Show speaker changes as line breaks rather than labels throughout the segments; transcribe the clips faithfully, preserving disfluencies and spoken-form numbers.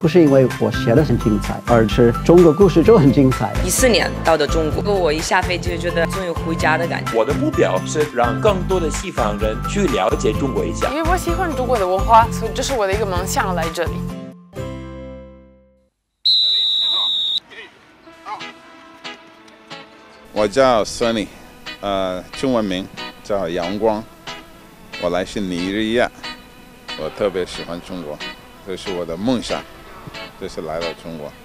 不是因为我写的很精彩，而是中国故事就很精彩。
一四年到的中国，我一下飞机就觉得终于回家的感觉。
我的目标是让更多的西方人去了解中国一下，
因为我喜欢中国的文化，所以这是我的一个梦想来这里。
我叫 Sunny， 呃，中文名叫阳光，我来自尼日利亚，我特别喜欢中国，这是我的梦想。这是来到中国。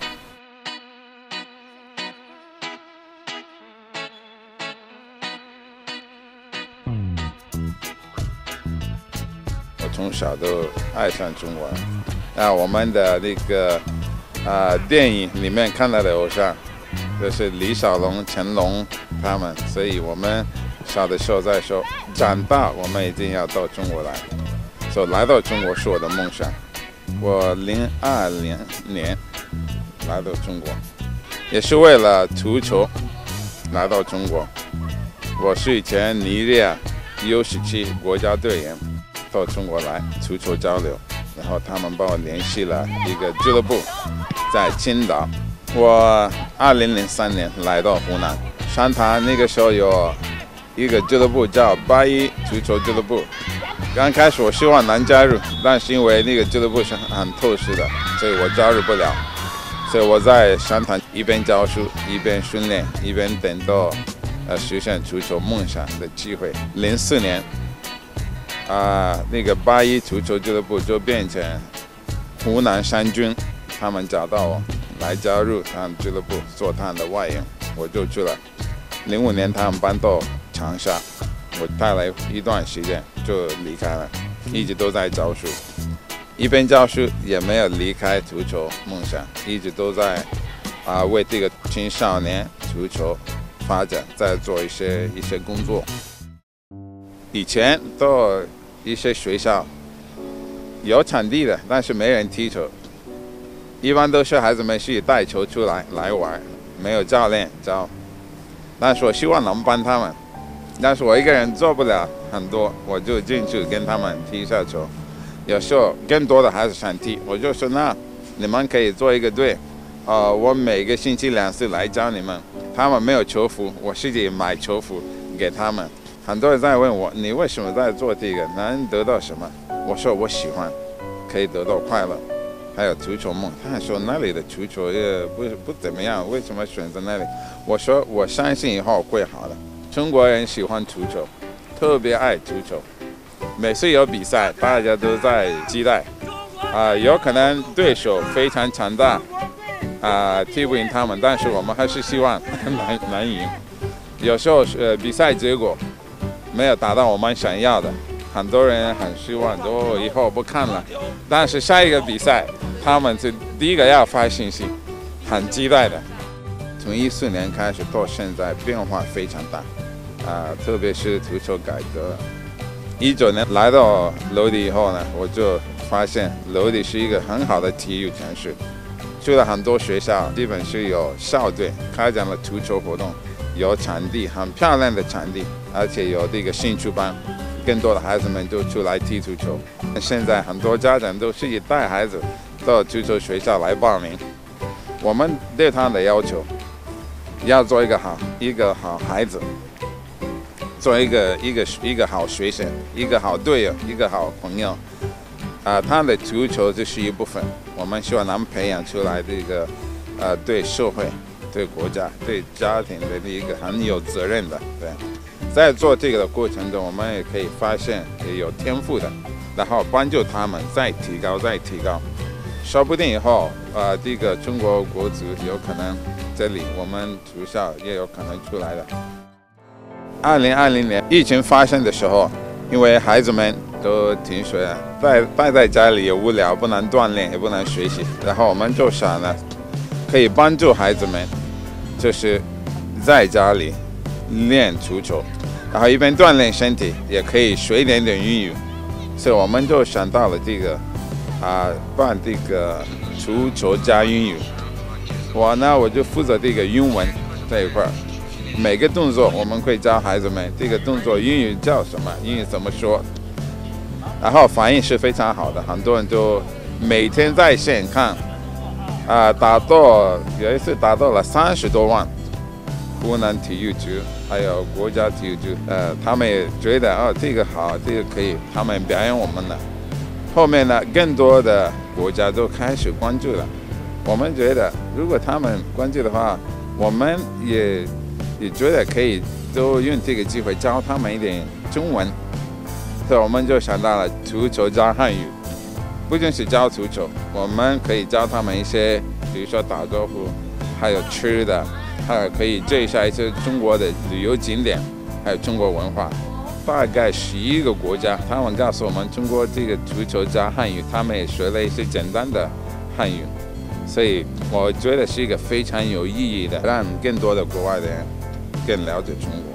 我从小都爱上中国。啊，我们的那个啊、呃、电影里面看到的偶像，就是李小龙、成龙他们，所以我们小的时候在说，长大我们一定要到中国来。所以来到中国是我的梦想。我零二零年来到中国，也是为了足球来到中国。我是以前尼日利亚 U 十七国家队员，到中国来足球交流，然后他们帮我联系了一个俱乐部，在青岛。我二零零三年来到湖南湘潭，那个时候有一个俱乐部叫八一足球俱乐部。刚开始我希望能加入，但是因为那个俱乐部是很透视的，所以我加入不了。所以我在湘潭一边教书，一边训练，一边等到呃实现足球梦想的机会。零四年，啊、呃，那个八一足球俱乐部就变成湖南湘军，他们找到我来加入他们俱乐部做他们的外援，我就去了。零五年他们搬到长沙。我待了一段时间就离开了，一直都在教书，一边教书也没有离开足球梦想，一直都在啊、呃、为这个青少年足球发展在做一些一些工作。以前到一些学校有场地的，但是没人踢球，一般都是孩子们去带球出来来玩，没有教练教。但是我希望能帮他们。但是我一个人做不了很多，我就进去跟他们踢一下球。有时候更多的孩子想踢，我就说那你们可以做一个队，呃，我每个星期两次来教你们。他们没有球服，我自己买球服给他们。很多人在问我，你为什么在做这个？能得到什么？我说我喜欢，可以得到快乐，还有足球梦。他说那里的足球也不不怎么样，为什么选择那里？我说我相信以后会好的。中国人喜欢足球，特别爱足球。每次有比赛，大家都在期待。啊、呃，有可能对手非常强大，啊、呃，踢不赢他们，但是我们还是希望能能赢。有时候呃比赛结果没有达到我们想要的，很多人很失望，都以后不看了。但是下一个比赛，他们是第一个要发信息，很期待的。从一四年开始到现在变化非常大，啊、呃，特别是足球改革。一九年来到娄底以后呢，我就发现娄底是一个很好的体育城市，去了很多学校，基本是有校队开展了足球活动，有场地，很漂亮的场地，而且有这个兴趣班，更多的孩子们就出来踢足球。现在很多家长都自己带孩子到足球学校来报名，我们对他们的要求。要做一个好一个好孩子，做一个一个一个好学生，一个好队友，一个好朋友。啊、呃，他的足球就是一部分，我们希望能培养出来这个，呃，对社会、对国家、对家庭的一个很有责任的。对，在做这个的过程中，我们也可以发现也有天赋的，然后帮助他们再提高、再提高，说不定以后，呃，这个中国国足有可能。这里我们足校也有可能出来的。二零二零年疫情发生的时候，因为孩子们都停学了，待待在家里也无聊，不能锻炼，也不能学习，然后我们就想了，可以帮助孩子们，就是在家里练足球，然后一边锻炼身体，也可以学一点点英语，所以我们就想到了这个啊、呃，办这个足球加英语。我呢，我就负责这个英文这一块儿，每个动作我们会教孩子们这个动作英语叫什么，英语怎么说，然后反应是非常好的，很多人都每天在线看啊，打到有一次打到了三十多万。湖南体育局还有国家体育局，呃，他们也觉得哦，这个好，这个可以，他们表扬我们了。后面呢，更多的国家都开始关注了。我们觉得，如果他们关注的话，我们也也觉得可以都用这个机会教他们一点中文。所以我们就想到了足球加汉语，不仅是教足球，我们可以教他们一些，比如说打招呼，还有吃的。还可以介绍一些中国的旅游景点，还有中国文化。大概十一个国家，他们告诉我们，中国这个足球加汉语，他们也学了一些简单的汉语，所以我觉得是一个非常有意义的，让更多的国外的人更了解中国。